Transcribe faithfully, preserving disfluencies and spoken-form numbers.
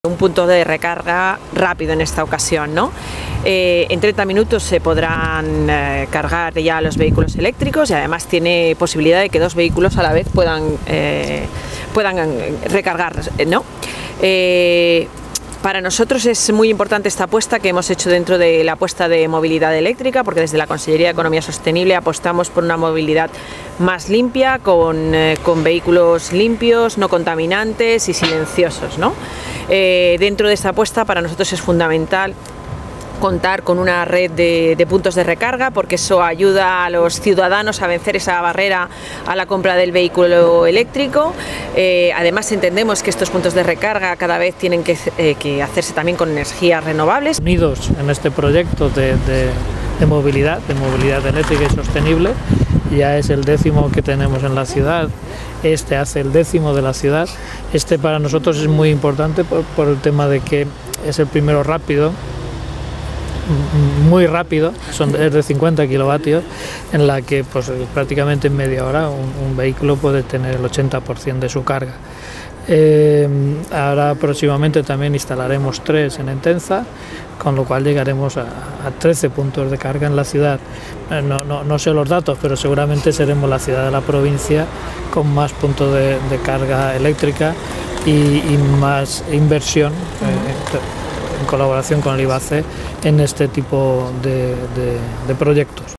Un punto de recarga rápido en esta ocasión, ¿no? Eh, en treinta minutos se podrán eh, cargar ya los vehículos eléctricos y además tiene posibilidad de que dos vehículos a la vez puedan, eh, puedan recargar, ¿no? Eh, Para nosotros es muy importante esta apuesta que hemos hecho dentro de la apuesta de movilidad eléctrica, porque desde la Consellería de Economía Sostenible apostamos por una movilidad más limpia, con, eh, con vehículos limpios, no contaminantes y silenciosos, ¿no? Eh, dentro de esta apuesta para nosotros es fundamental contar con una red de, de puntos de recarga, porque eso ayuda a los ciudadanos a vencer esa barrera a la compra del vehículo eléctrico. Eh, además entendemos que estos puntos de recarga cada vez tienen que, eh, que hacerse también con energías renovables. Unidos en este proyecto de, de, de movilidad, de movilidad eléctrica y sostenible, ya es el décimo que tenemos en la ciudad, este hace el décimo de la ciudad. Este para nosotros es muy importante por, por el tema de que es el primero rápido, muy rápido, son, es de cincuenta kilovatios, en la que pues, prácticamente en media hora un, un vehículo puede tener el ochenta por ciento de su carga. Eh, ahora próximamente también instalaremos tres en Entenza, con lo cual llegaremos a, a trece puntos de carga en la ciudad. Eh, no, no, no sé los datos, pero seguramente seremos la ciudad de la provincia con más puntos de, de carga eléctrica y, y más inversión eh, en colaboración con el I B A C E en este tipo de, de, de proyectos.